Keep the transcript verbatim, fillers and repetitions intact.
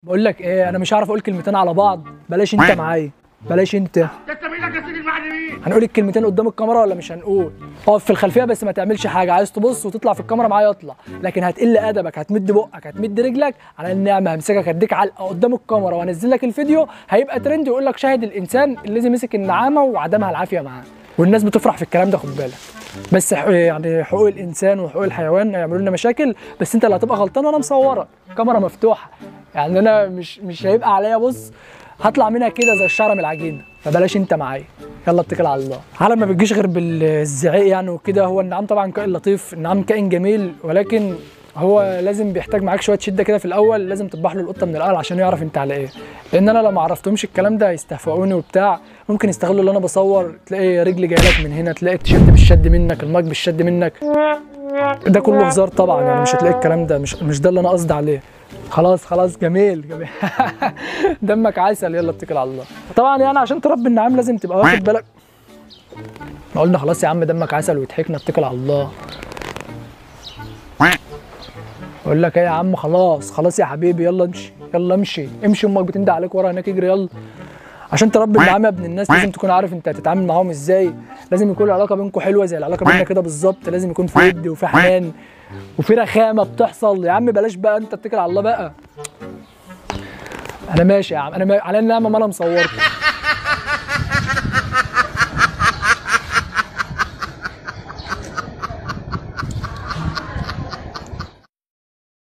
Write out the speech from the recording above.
بقول لك ايه، انا مش عارف اقول كلمتين على بعض. بلاش انت معايا، بلاش انت. انت بايدك يا سيدي المعلمين. هنقول الكلمتين قدام الكاميرا ولا مش هنقول؟ اقف في الخلفيه بس ما تعملش حاجه. عايز تبص وتطلع في الكاميرا معايا اطلع، لكن هتقل ادبك، هتمد بقك، هتمد رجلك على النعمه. همسكك اديك علقه قدام الكاميرا وانزل لك الفيديو، هيبقى ترند يقول لك شاهد الانسان الذي مسك النعامه وعدمها العافيه معاه. والناس بتفرح في الكلام ده، خد بالك. بس يعني حقوق الانسان وحقوق الحيوان هيعملوا لنا مشاكل، بس انت اللي هتبقى غلطان وانا مصورك، كاميرا مفتوحه. يعني انا مش مش هيبقى عليا بص، هطلع منها كده زي الشعره من العجينه. فبلاش انت معايا، يلا اتكل على الله. عالم ما بتجيش غير بالزعيق يعني وكده. هو النعام طبعا كائن لطيف، النعام كائن جميل، ولكن هو لازم بيحتاج معاك شويه شده كده في الاول. لازم تذبح له القطه من الاول عشان يعرف انت على ايه، لان انا لو ما عرفتهمش الكلام ده هيستهفئوني وبتاع. ممكن يستغلوا اللي انا بصور، تلاقي رجلي جايه لك من هنا، تلاقي التيشيرت بالشد منك، المايك بالشد منك. ده كله هزار طبعا، يعني مش هتلاقي الكلام ده، مش مش ده اللي انا قصدي عليه. خلاص خلاص، جميل جميل. دمك عسل، يلا اتكل على الله. طبعا يعني عشان تربي النعام لازم تبقى واخد بالك. ما قلنا خلاص يا عم دمك عسل وضحكنا، اتكل على الله. اقول لك ايه يا عم، خلاص خلاص يا حبيبي، يلا امشي، يلا امشي امشي. امك بتندى عليك ورا هناك، اجري يلا. عشان تربي النعام يا ابن الناس لازم تكون عارف انت هتتعامل معاهم ازاي. لازم يكون العلاقه بينكم حلوه زي العلاقه بيننا كده بالظبط. لازم يكون في ود وفي حنان وفي رخامه بتحصل. يا عم بلاش بقى، انت اتكل على الله بقى. انا ماشي يا عم، انا ما... على النعمه ما انا مصوركم.